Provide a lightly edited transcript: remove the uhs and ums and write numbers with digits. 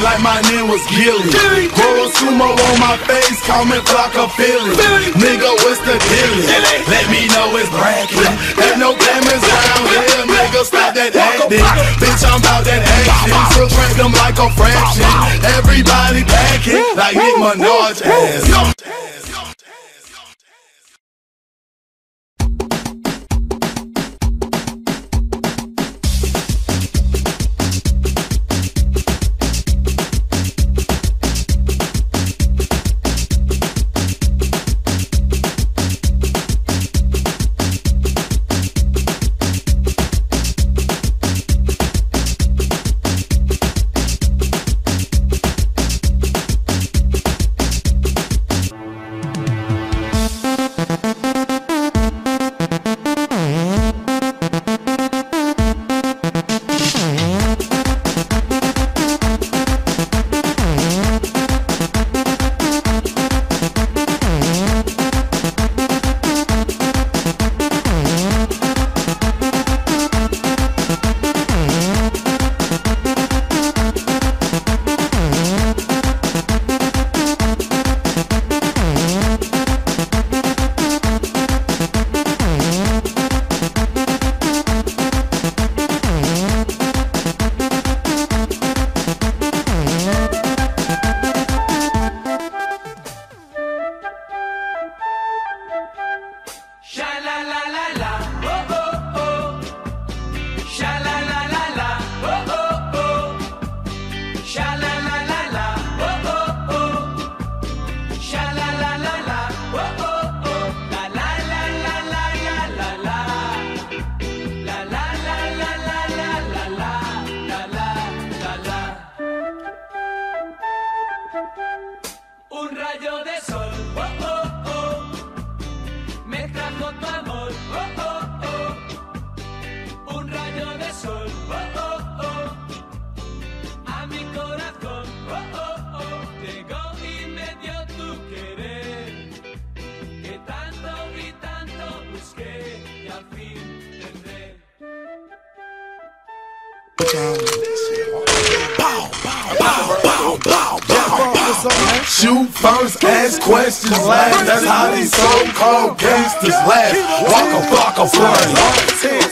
like my name was Gilly. Grow a sumo on my face, call me Flocka Philly. Nigga, what's the deal? Let me know it's bragging. Ain't no cameras down here, nigga, stop that acting. Bitch, I'm about that action. Subtract them like a fraction. Everybody packing like Nick Minaj ass. Un rayo de sol, oh, oh, oh, me trajo tu amor, oh, oh, oh. Un rayo de sol, oh, oh, oh, a mi corazón, oh, oh, oh. Llegó y me dio tu querer, que tanto y tanto busqué, y al fin tendré. Shoot first, ask questions last. That's how these so-called gangsters laugh. Waka flocka flame.